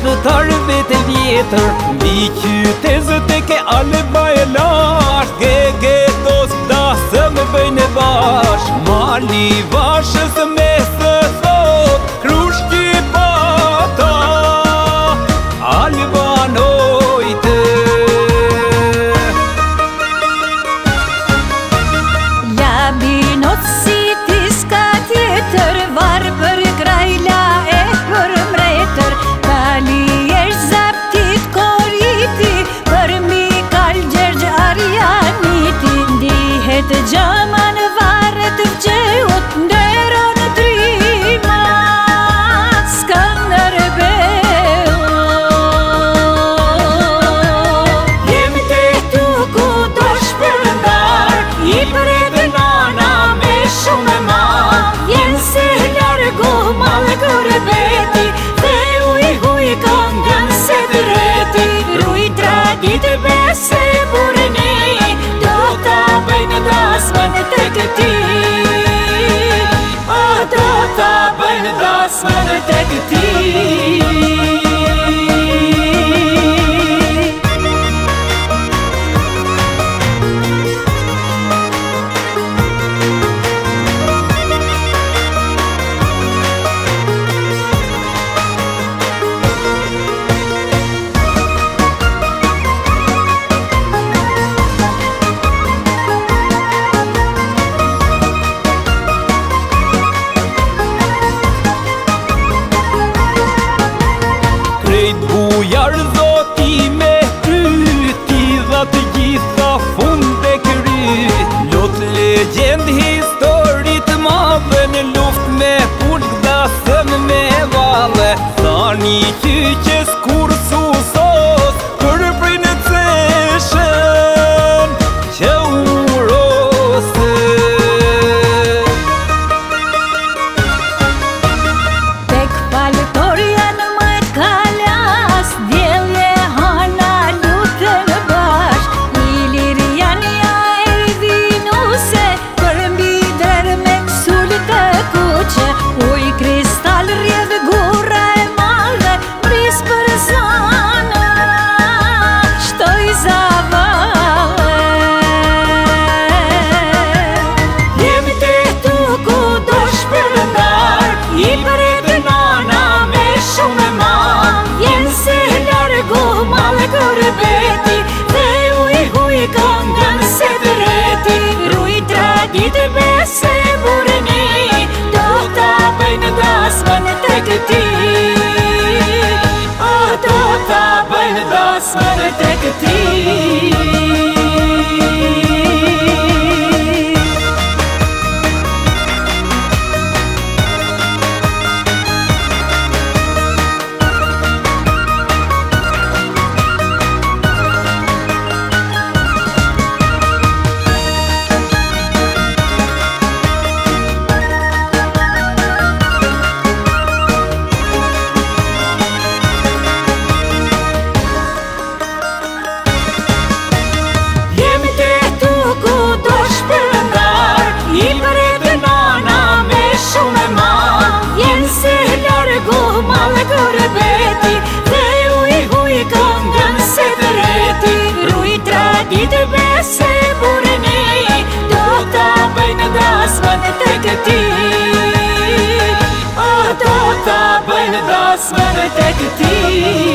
udhëtarve të vjetër, mbi qytetët e ke Alba e lash, getos dasëm bëjnë bash, mali vashës me së thot, krushqi pata, Albanojtë. Labinot si ti s'ka tjetër, varë për krajla e për mretër, tali është zaptit koriti, për Mikal Gjergj Arjaniti, ndihet gjama në varet vgjeut, ndero në trima, Skënderbeu. Jemi të tu ku do shpërndar, i përre nana me shumë ma, jenë se largu malë kërbeti, dhe huj këngën se të reti, ruj tradit bese burni, do ta bëjnë dasmën të këti, do ta bëjnë dasmën të këti. Bujar zoti me ty dha të gjitha fund e kry, lot legend historit madhe, në luft me pulk dasëm me valle, thani qyqes kur susos, për prinë ceshen që urose. Tek palëtorja në majt kalas, djelje hana lutën bashk, ilir janë ja e vinuse, për mbi drer me kësull të kuqe, uj kristal rjedh gura e madhe, bris për zana, shtoj zavale. Jemi të tu ku do shpërndar, i përre nana me shumë ma, jenë se largu malë kërbeti, dhe huj këngën se të reti, ruj tradit bese burni, do ta bëjnë dasmën të këti, do ta bëjnë dasmën të këti. Tradit bese burni, do ta bëjnë dasmën të këti, do ta bëjnë dasmën të këti.